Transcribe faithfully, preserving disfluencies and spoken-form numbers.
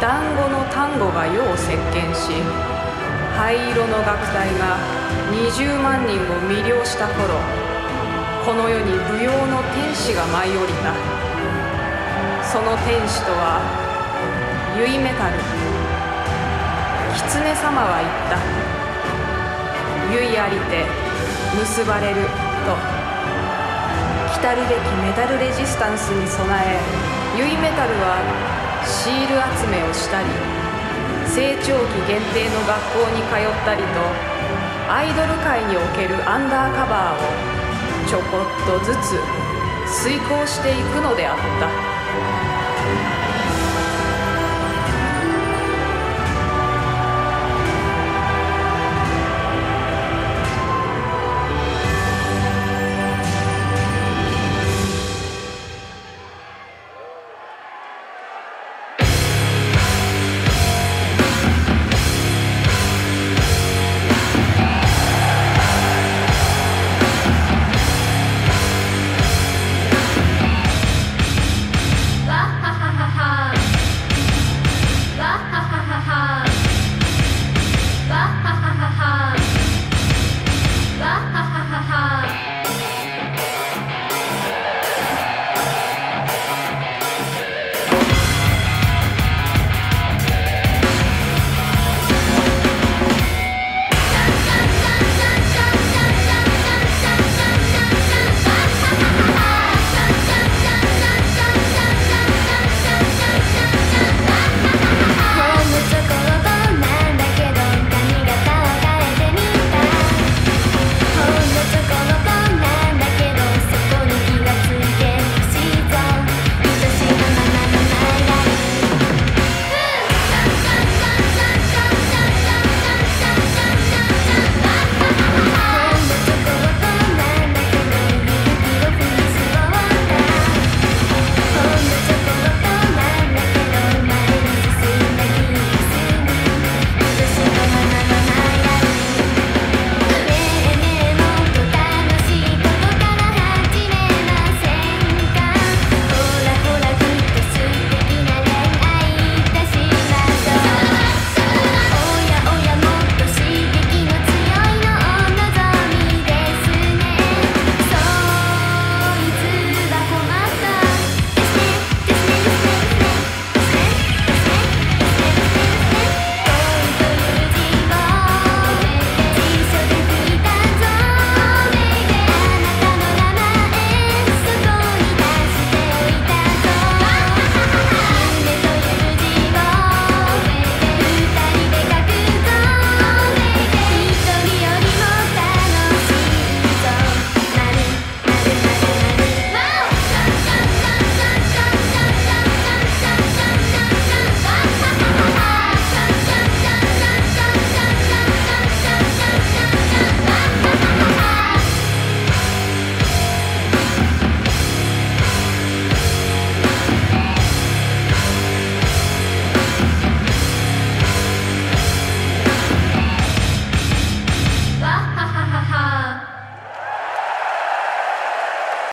団子の単語が世を席巻し、灰色の楽隊がにじゅうまんにんを魅了した頃、この世に舞踊の天使が舞い降りた。その天使とはユイメタル。狐様は言った。ユイありて結ばれると。来るべきメタルレジスタンスに備え、ユイメタルはシール集めをしたり、成長期限定の学校に通ったりと、アイドル界におけるアンダーカバーをちょこっとずつ遂行していくのであった。